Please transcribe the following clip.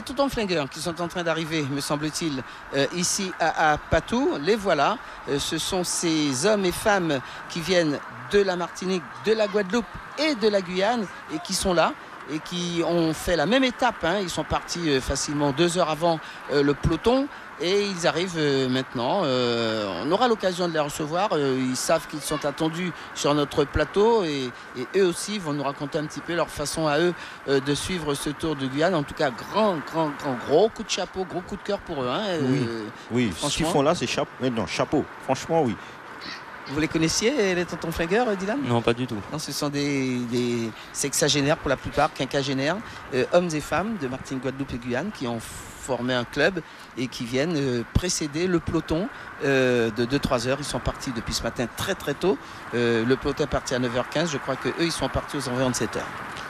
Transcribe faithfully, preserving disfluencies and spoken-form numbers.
Tonton Flingueur qui sont en train d'arriver, me semble-t-il, euh, ici à, à Patou. Les voilà. Euh, ce sont ces hommes et femmes qui viennent de la Martinique, de la Guadeloupe et de la Guyane et qui sont là et qui ont fait la même étape. Hein. Ils sont partis euh, facilement deux heures avant euh, le peloton. Et ils arrivent euh, maintenant. Euh, on aura l'occasion de les recevoir. Euh, ils savent qu'ils sont attendus sur notre plateau et, et eux aussi vont nous raconter un petit peu leur façon à eux euh, de suivre ce Tour de Guyane. En tout cas, grand, grand, grand, gros coup de chapeau, gros coup de cœur pour eux. Hein. Oui, euh, oui. Ce qu'ils font là, c'est chapeau. Non, chapeau. Franchement, oui. Vous les connaissiez, les tontons flingueurs, Dylan? Non, pas du tout. Non, ce sont des, des sexagénaires pour la plupart, quinquagénaires, euh, hommes et femmes de Martinique, Guadeloupe et Guyane qui ont formé un club et qui viennent euh, précéder le peloton euh, de deux trois heures. Ils sont partis depuis ce matin très très tôt. Euh, le peloton est parti à neuf heures quinze. Je crois qu'eux, ils sont partis aux environs de sept heures.